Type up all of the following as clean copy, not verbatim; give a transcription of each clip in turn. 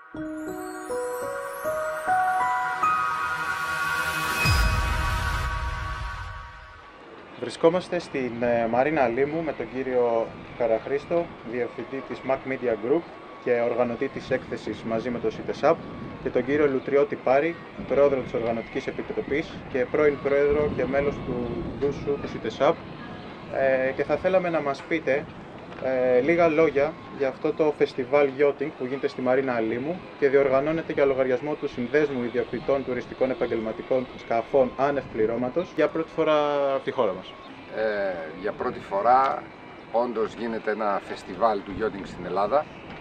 Βρισκόμαστε στην Μαρίνα Λίμου με τον κύριο Καραχρήστο, διευθυντή της Mac Media Group και οργανωτή της έκθεσης μαζί με το CITESAP, και τον κύριο Λουτριώτη Πάρη, πρόεδρο της Οργανωτικής Επιτροπής και πρώην πρόεδρο και μέλος του Δούσου του CITESAP, και θα θέλαμε να μας πείτε λίγα λόγια για αυτό το φεστιβάλ yachting που γίνεται στη Μαρίνα Λίμου και διοργανώνεται για λογαριασμό του Συνδέσμου Ιδιοκτητών Τουριστικών Επαγγελματικών Σκαφών άνευ πληρώματος για πρώτη φορά στη χώρα μας. Για πρώτη φορά όντως γίνεται ένα φεστιβάλ του yachting στην Ελλάδα.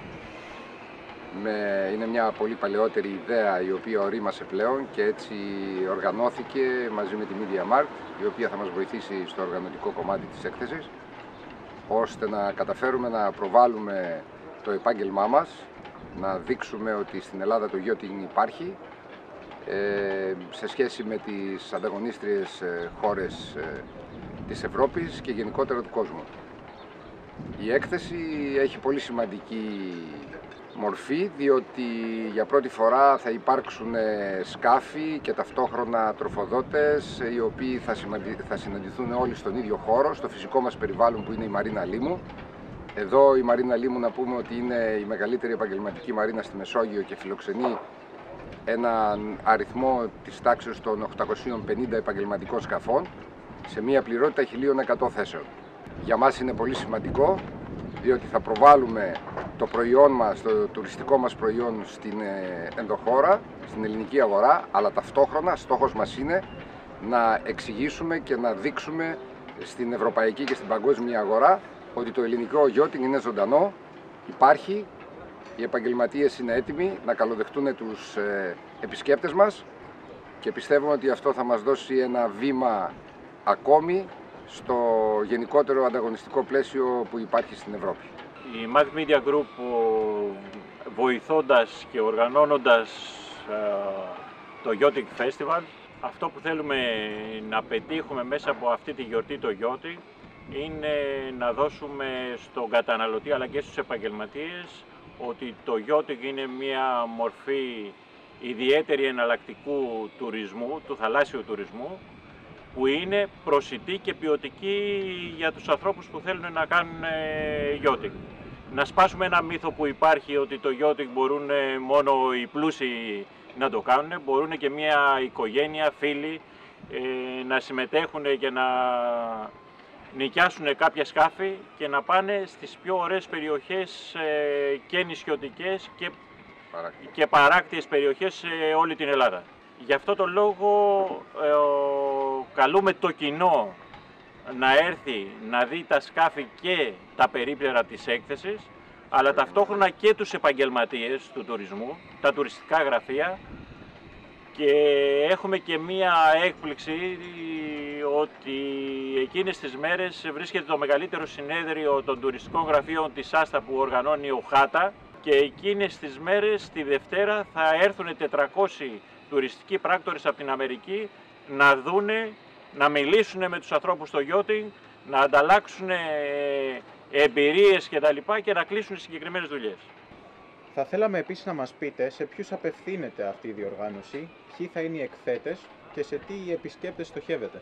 Είναι μια πολύ παλαιότερη ιδέα η οποία ορίμασε πλέον και έτσι οργανώθηκε μαζί με τη Media Markt, η οποία θα μας βοηθήσει στο οργανωτικό κομμάτι της έκθεσης, ώστε να καταφέρουμε να προβάλλουμε το επάγγελμά μας, να δείξουμε ότι στην Ελλάδα το yachting υπάρχει σε σχέση με τις ανταγωνίστριες χώρες της Ευρώπης και γενικότερα του κόσμου. Η έκθεση έχει πολύ σημαντική μορφή, διότι για πρώτη φορά θα υπάρξουν σκάφη και ταυτόχρονα τροφοδότες, οι οποίοι θα συναντηθούν όλοι στον ίδιο χώρο, στο φυσικό μας περιβάλλον που είναι η Μαρίνα Λίμου. Εδώ η Μαρίνα Λίμου, να πούμε ότι είναι η μεγαλύτερη επαγγελματική μαρίνα στη Μεσόγειο και φιλοξενεί έναν αριθμό της τάξης των 850 επαγγελματικών σκαφών σε μια πληρότητα 1.100 θέσεων. Για μας είναι πολύ σημαντικό, διότι θα προβάλλουμε το προϊόν μας, το τουριστικό μας προϊόν στην ενδοχώρα, στην ελληνική αγορά, αλλά ταυτόχρονα στόχος μας είναι να εξηγήσουμε και να δείξουμε στην ευρωπαϊκή και στην παγκόσμια αγορά ότι το ελληνικό yachting είναι ζωντανό, υπάρχει, οι επαγγελματίες είναι έτοιμοι να καλοδεχτούν τους επισκέπτες μας και πιστεύουμε ότι αυτό θα μας δώσει ένα βήμα ακόμη στο γενικότερο ανταγωνιστικό πλαίσιο που υπάρχει στην Ευρώπη. Η Mac Media Group, βοηθώντας και οργανώνοντας το Yachting Festival, αυτό που θέλουμε να πετύχουμε μέσα από αυτή τη γιορτή το yachting είναι να δώσουμε στον καταναλωτή αλλά και στους επαγγελματίες ότι το yachting είναι μια μορφή ιδιαίτερη εναλλακτικού τουρισμού, του θαλάσσιου τουρισμού, που είναι προσιτή και ποιοτική για τους ανθρώπους που θέλουν να κάνουν yachting. Να σπάσουμε ένα μύθο που υπάρχει ότι το yachting μπορούν μόνο οι πλούσιοι να το κάνουν, μπορούν και μια οικογένεια, φίλοι να συμμετέχουν και να νοικιάσουν κάποια σκάφη και να πάνε στις πιο ωραίες περιοχές και νησιωτικές και παράκτιες περιοχές σε όλη την Ελλάδα. Γι' αυτό το λόγο καλούμε το κοινό να έρθει να δει τα σκάφη και τα περίπτερα της έκθεσης, αλλά ταυτόχρονα και τους επαγγελματίες του τουρισμού, τα τουριστικά γραφεία, και έχουμε και μία έκπληξη ότι εκείνες τις μέρες βρίσκεται το μεγαλύτερο συνέδριο των τουριστικών γραφείων της Άστα που οργανώνει ο ΧΑΤΑ, και εκείνες τις μέρες, τη Δευτέρα, θα έρθουν 400 τουριστικοί πράκτορες από την Αμερική να δούνε, να μιλήσουν με τους ανθρώπους στο yachting, να ανταλλάξουν εμπειρίες και να κλείσουν συγκεκριμένες δουλειές. Θα θέλαμε επίσης να μας πείτε σε ποιους απευθύνεται αυτή η διοργάνωση, ποιοι θα είναι οι εκθέτες και σε τι επισκέπτες στοχεύετε.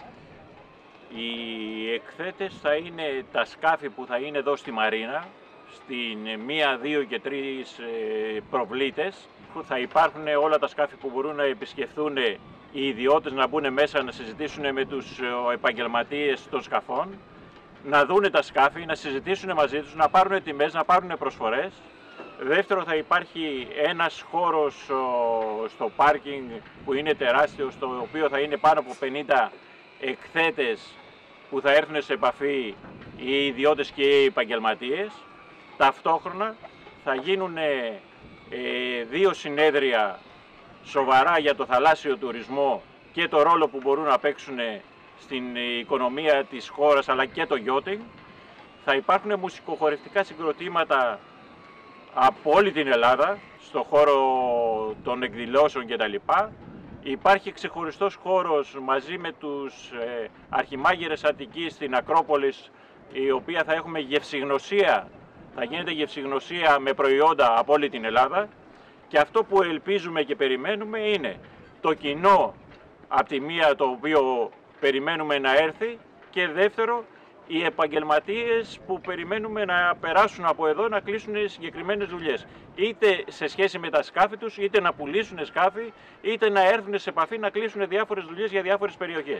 Οι εκθέτες θα είναι τα σκάφη που θα είναι εδώ στη Μαρίνα, στην 1, 2 και 3 προβλήτες. Θα υπάρχουν όλα τα σκάφη που μπορούν να επισκεφθούν οι ιδιώτες, να μπουν μέσα να συζητήσουν με τους επαγγελματίες των σκαφών, να δούνε τα σκάφη, να συζητήσουν μαζί τους, να πάρουν τιμές, να πάρουν προσφορές. Δεύτερο, θα υπάρχει ένας χώρος στο πάρκινγκ που είναι τεράστιο, στο οποίο θα είναι πάνω από 50 εκθέτες που θα έρθουν σε επαφή οι ιδιώτες και οι επαγγελματίες. Ταυτόχρονα θα γίνουν 2 συνέδρια σοβαρά για το θαλάσσιο τουρισμό και το ρόλο που μπορούν να παίξουν στην οικονομία της χώρας αλλά και το yachting. Θα υπάρχουν μουσικοχορευτικά συγκροτήματα από όλη την Ελλάδα, στον χώρο των εκδηλώσεων κτλ. Υπάρχει ξεχωριστός χώρος μαζί με τους αρχιμάγειρες Αττικής στην Ακρόπολη, η οποία θα έχουμε γευσηγνωσία, θα γίνεται γευσηγνωσία με προϊόντα από όλη την Ελλάδα. Και αυτό που ελπίζουμε και περιμένουμε είναι το κοινό από τη μία, το οποίο περιμένουμε να έρθει, και δεύτερο, οι επαγγελματίες που περιμένουμε να περάσουν από εδώ να κλείσουν συγκεκριμένες δουλειές. Είτε σε σχέση με τα σκάφη τους, είτε να πουλήσουν σκάφη, είτε να έρθουν σε επαφή να κλείσουν διάφορες δουλειές για διάφορες περιοχές.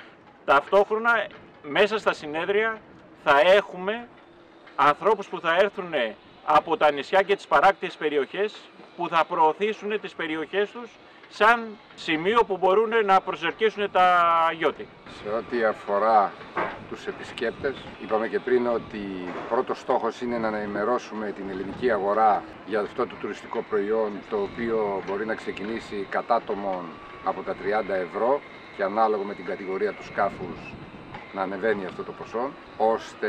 Ταυτόχρονα, μέσα στα συνέδρια θα έχουμε ανθρώπους που θα έρθουν από τα νησιά και τις παράκτιες περιοχές, που θα προωθήσουν τις περιοχές τους σαν σημείο που μπορούν να προσελκύσουν τα γιώτη. Σε ό,τι αφορά τους επισκέπτες, είπαμε και πριν ότι πρώτος στόχος είναι να ενημερώσουμε την ελληνική αγορά για αυτό το τουριστικό προϊόν, το οποίο μπορεί να ξεκινήσει κατά άτομον από τα 30 ευρώ και ανάλογα με την κατηγορία του σκάφους να ανεβαίνει αυτό το ποσό, ώστε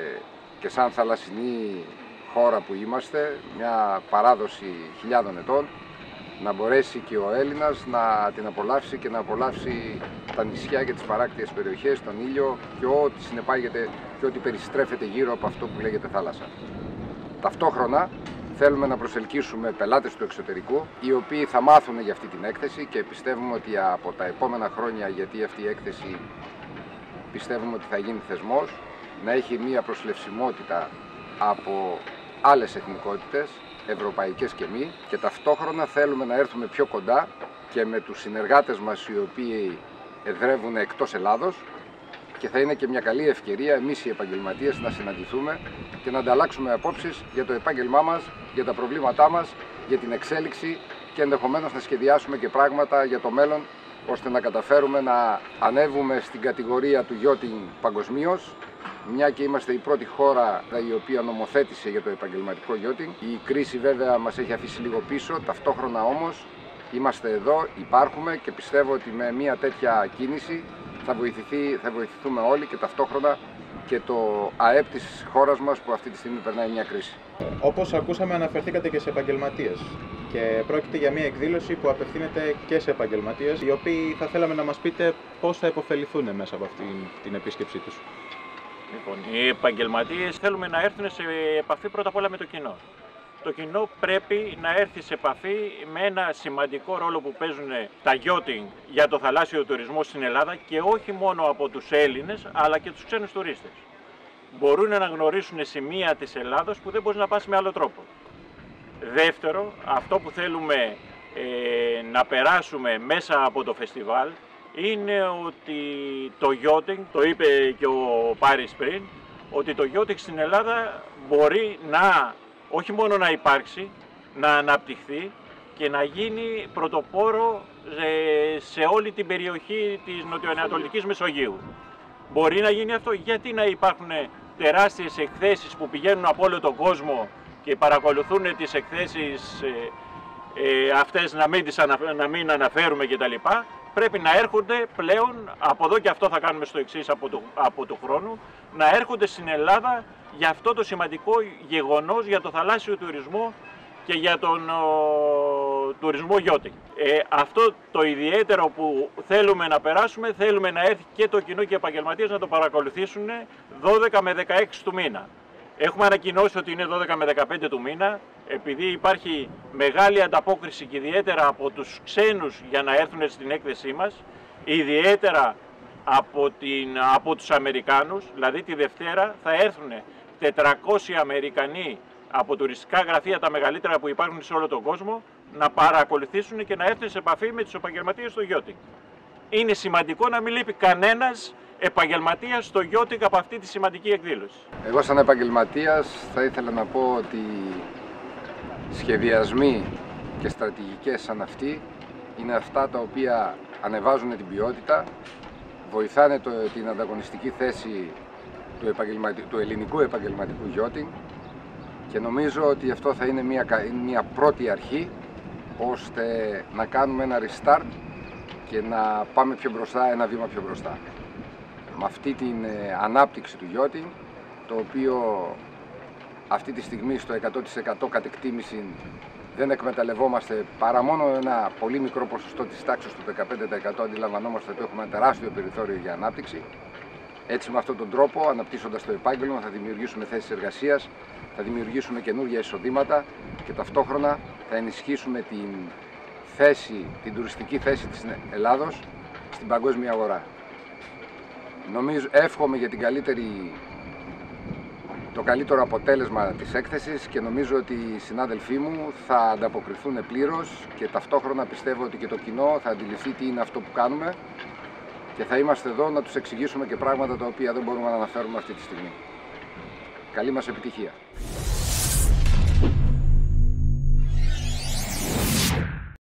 και σαν θαλασσινή χώρα που είμαστε, μια παράδοση χιλιάδων ετών, να μπορέσει και ο Έλληνας να την απολαύσει και να απολαύσει τα νησιά και τις παράκτιες περιοχές, τον ήλιο και ό,τι συνεπάγεται και ό,τι περιστρέφεται γύρω από αυτό που λέγεται θάλασσα. Ταυτόχρονα θέλουμε να προσελκύσουμε πελάτες του εξωτερικού, οι οποίοι θα μάθουν για αυτή την έκθεση, και πιστεύουμε ότι από τα επόμενα χρόνια, γιατί αυτή η έκθεση πιστεύουμε ότι θα γίνει θεσμός, να έχει μία προσλευσιμότητα από άλλες εθνικότητες, ευρωπαϊκές και μη, και ταυτόχρονα θέλουμε να έρθουμε πιο κοντά και με τους συνεργάτες μας οι οποίοι εδρεύουν εκτός Ελλάδος, και θα είναι και μια καλή ευκαιρία εμείς οι επαγγελματίες να συναντηθούμε και να ανταλλάξουμε απόψεις για το επάγγελμά μας, για τα προβλήματά μας, για την εξέλιξη και ενδεχομένως να σχεδιάσουμε και πράγματα για το μέλλον, ώστε να καταφέρουμε να ανέβουμε στην κατηγορία του yachting παγκοσμίως, μια και είμαστε η πρώτη χώρα η οποία νομοθέτησε για το επαγγελματικό yachting. Η κρίση βέβαια μας έχει αφήσει λίγο πίσω, ταυτόχρονα όμως είμαστε εδώ, υπάρχουμε, και πιστεύω ότι με μια τέτοια κίνηση θα βοηθηθούμε όλοι, και ταυτόχρονα και το ΑΕΠ της χώρας μας που αυτή τη στιγμή περνάει μια κρίση. Όπως ακούσαμε, αναφερθήκατε και σε επαγγελματίες, και πρόκειται για μια εκδήλωση που απευθύνεται και σε επαγγελματίες, οι οποίοι θα θέλαμε να μας πείτε πώς θα υποφεληθούν μέσα από αυτή την επίσκεψή τους. Λοιπόν, οι επαγγελματίες θέλουμε να έρθουν σε επαφή πρώτα απ' όλα με το κοινό. Το κοινό πρέπει να έρθει σε επαφή με ένα σημαντικό ρόλο που παίζουν τα yachting για το θαλάσσιο τουρισμό στην Ελλάδα, και όχι μόνο από τους Έλληνες αλλά και τους ξένους τουρίστες. Μπορούν να γνωρίσουν σημεία της Ελλάδος που δεν μπορεί να πας με άλλο τρόπο. Δεύτερο, αυτό που θέλουμε να περάσουμε μέσα από το φεστιβάλ είναι ότι το yachting, το είπε και ο Πάρης πριν, ότι το yachting στην Ελλάδα μπορεί να όχι μόνο να υπάρξει, να αναπτυχθεί και να γίνει πρωτοπόρο σε όλη την περιοχή της νοτιοανατολικής Μεσογείου. Μπορεί να γίνει αυτό, γιατί να υπάρχουν τεράστιες εκθέσεις που πηγαίνουν από όλο τον κόσμο και παρακολουθούν τις εκθέσεις αυτές, να μην αναφέρουμε κτλ. Πρέπει να έρχονται πλέον, από εδώ και αυτό θα κάνουμε στο εξής από του χρόνου, να έρχονται στην Ελλάδα για αυτό το σημαντικό γεγονός, για το θαλάσσιο τουρισμό και για τον τουρισμό yachting. Αυτό το ιδιαίτερο που θέλουμε να περάσουμε, θέλουμε να έρθει και το κοινό και οι επαγγελματίες να το παρακολουθήσουν 12 με 16 του μήνα. Έχουμε ανακοινώσει ότι είναι 12 με 15 του μήνα, επειδή υπάρχει μεγάλη ανταπόκριση και ιδιαίτερα από τους ξένους για να έρθουν στην έκθεσή μας, ιδιαίτερα από τους Αμερικάνους, δηλαδή τη Δευτέρα θα έρθουν 400 Αμερικανοί από τουριστικά γραφεία, τα μεγαλύτερα που υπάρχουν σε όλο τον κόσμο, να παρακολουθήσουν και να έρθουν σε επαφή με τους επαγγελματίες στο yachting. Είναι σημαντικό να μην λείπει κανένας επαγγελματίας στο yachting από αυτή τη σημαντική εκδήλωση. Εγώ σαν επαγγελματίας θα ήθελα να πω ότι σχεδιασμοί και στρατηγικές σαν αυτή είναι αυτά τα οποία ανεβάζουν την ποιότητα, βοηθάνε την ανταγωνιστική θέση του ελληνικού επαγγελματικού yachting, και νομίζω ότι αυτό θα είναι μια πρώτη αρχή ώστε να κάνουμε ένα restart και να πάμε πιο μπροστά, ένα βήμα πιο μπροστά. Με αυτή την ανάπτυξη του yachting, το οποίο αυτή τη στιγμή στο 100% κατ' εκτίμηση δεν εκμεταλλευόμαστε παρά μόνο ένα πολύ μικρό ποσοστό της τάξης του 15%, αντιλαμβανόμαστε ότι έχουμε ένα τεράστιο περιθώριο για ανάπτυξη. Έτσι, με αυτόν τον τρόπο, αναπτύσσοντας το επάγγελμα, θα δημιουργήσουμε θέσεις εργασίας, θα δημιουργήσουμε καινούργια εισοδήματα και ταυτόχρονα θα ενισχύσουμε την τουριστική θέση της Ελλάδος στην παγκόσμια αγορά. Εύχομαι για το καλύτερο αποτέλεσμα της έκθεσης και νομίζω ότι οι συνάδελφοί μου θα ανταποκριθούν πλήρως και ταυτόχρονα πιστεύω ότι και το κοινό θα αντιληφθεί τι είναι αυτό που κάνουμε και θα είμαστε εδώ να τους εξηγήσουμε και πράγματα τα οποία δεν μπορούμε να αναφέρουμε αυτή τη στιγμή. Καλή μας επιτυχία!